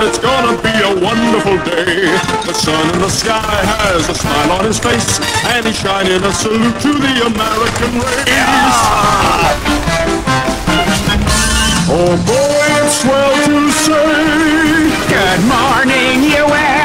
that it's gonna be a wonderful day. The sun in the sky has a smile on his face, and he's shining a salute to the American race. Oh boy, it's swell to say, Good morning, USA!